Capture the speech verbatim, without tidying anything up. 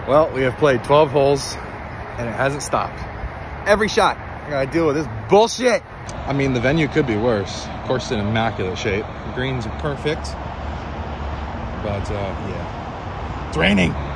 Well, we have played twelve holes and it hasn't stopped. Every shot, I gotta deal with this bullshit. I mean, the venue could be worse. Course in immaculate shape. The greens are perfect. But, uh, yeah. It's raining.